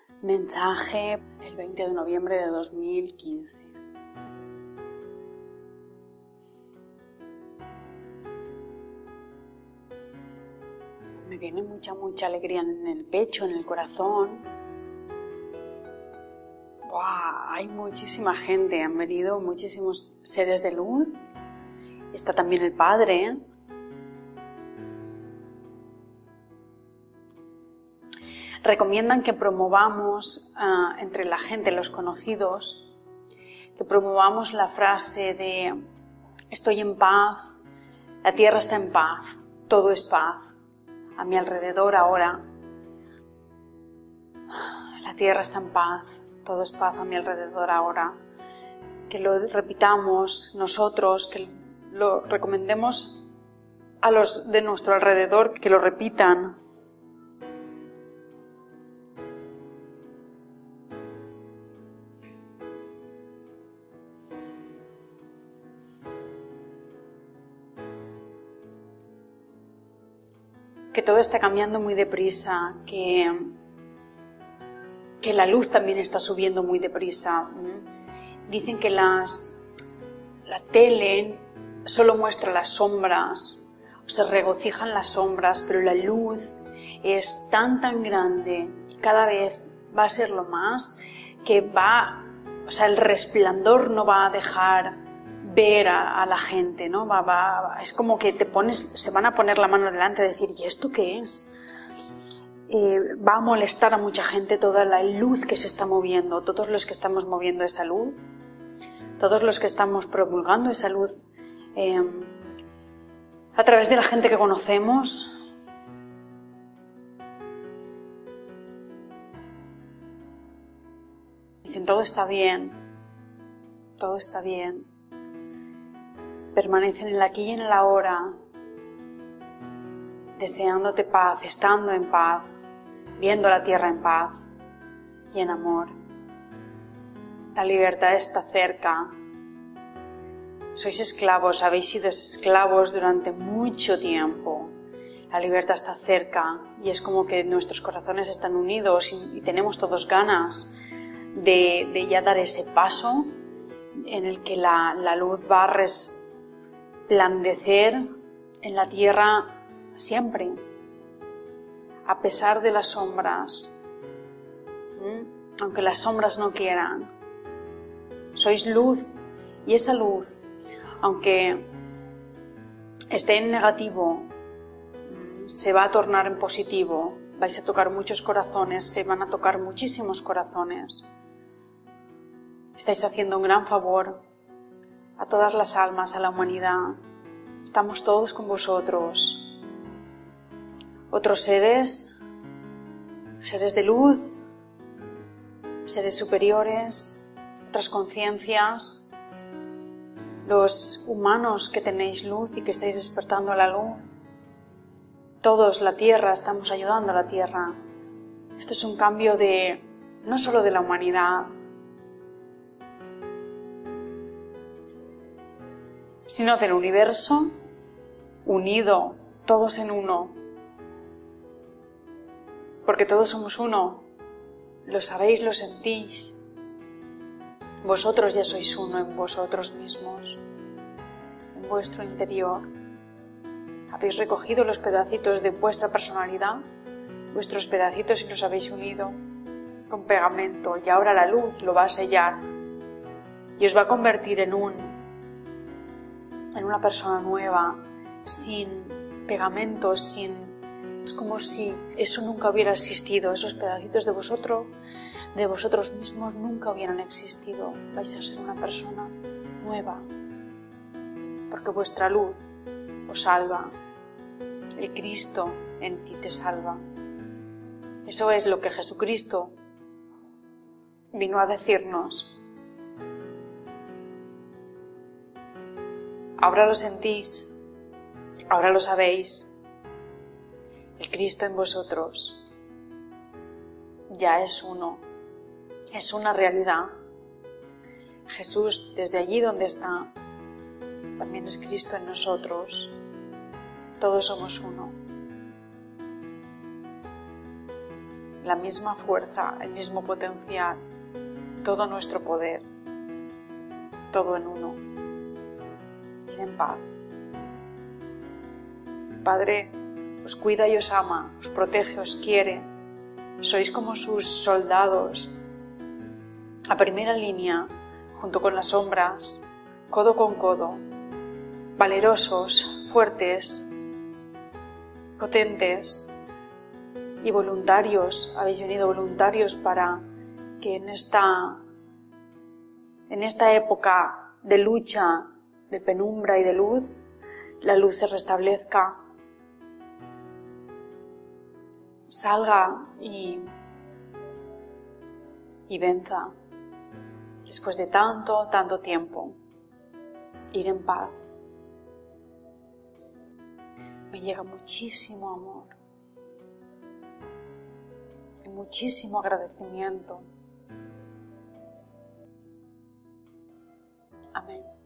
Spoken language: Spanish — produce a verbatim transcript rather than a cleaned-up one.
mensaje el veinte de noviembre de dos mil quince. Me viene mucha, mucha alegría en el pecho, en el corazón. ¡Wow! Hay muchísima gente, han venido muchísimos seres de luz. Está también el Padre. Recomiendan que promovamos uh, entre la gente, los conocidos, que promovamos la frase de estoy en paz, la tierra está en paz, todo es paz. A mi alrededor ahora, la tierra está en paz, todo es paz a mi alrededor ahora. Que lo repitamos nosotros, que lo recomendemos a los de nuestro alrededor, que lo repitan. Que todo está cambiando muy deprisa, que, que la luz también está subiendo muy deprisa. Dicen que las, la tele solo muestra las sombras, o se regocijan las sombras, pero la luz es tan tan grande y cada vez va a serlo más, que va, o sea, el resplandor no va a dejar ver a, a la gente, ¿no? Va, va, es como que te pones, se van a poner la mano delante y decir, ¿y esto qué es? Eh, va a molestar a mucha gente toda la luz que se está moviendo, todos los que estamos moviendo esa luz, todos los que estamos promulgando esa luz eh, a través de la gente que conocemos. Dicen, todo está bien, todo está bien. Permanecen en el aquí y en el ahora, deseándote paz, estando en paz, viendo la tierra en paz y en amor. La libertad está cerca. Sois esclavos, habéis sido esclavos durante mucho tiempo. La libertad está cerca y es como que nuestros corazones están unidos y, y tenemos todos ganas de, de ya dar ese paso en el que la, la luz va a res, resplandecer en la tierra siempre, a pesar de las sombras, ¿Mm? aunque las sombras no quieran. Sois luz y esta luz, aunque esté en negativo, se va a tornar en positivo. Vais a tocar muchos corazones, se van a tocar muchísimos corazones. Estáis haciendo un gran favor a todas las almas, a la humanidad. Estamos todos con vosotros. Otros seres, seres de luz, seres superiores, otras conciencias, los humanos que tenéis luz y que estáis despertando a la luz. Todos, la Tierra, estamos ayudando a la Tierra. Esto es un cambio de, no solo de la humanidad, sino del universo unido, todos en uno. Porque todos somos uno. Lo sabéis, lo sentís. Vosotros ya sois uno en vosotros mismos, en vuestro interior. Habéis recogido los pedacitos de vuestra personalidad, vuestros pedacitos, y los habéis unido con pegamento, y ahora la luz lo va a sellar y os va a convertir en un en una persona nueva, sin pegamentos, sin... Es como si eso nunca hubiera existido, esos pedacitos de vosotros, de vosotros mismos nunca hubieran existido. Vais a ser una persona nueva, porque vuestra luz os salva, el Cristo en ti te salva. Eso es lo que Jesucristo vino a decirnos. Ahora lo sentís, ahora lo sabéis. El Cristo en vosotros ya es uno, es una realidad. Jesús, desde allí donde está, también es Cristo en nosotros. Todos somos uno. la misma fuerza, el mismo potencial, todo nuestro poder, todo en uno. Id en paz. El Padre os cuida y os ama, os protege, os quiere. Sois como sus soldados, a primera línea, junto con las sombras, codo con codo, valerosos, fuertes, potentes y voluntarios. Habéis venido voluntarios para que en esta, en esta época de lucha, de penumbra y de luz, la luz se restablezca, salga y, y venza. Después de tanto, tanto tiempo, ir en paz. Me llega muchísimo amor y muchísimo agradecimiento. Amén.